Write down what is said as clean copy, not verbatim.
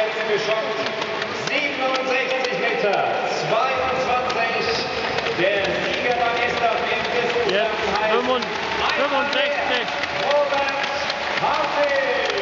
jetzt geschossen. 67 Meter, 22. Der Sieger beim Estafett des Jetzt 65. Robert Hartwig.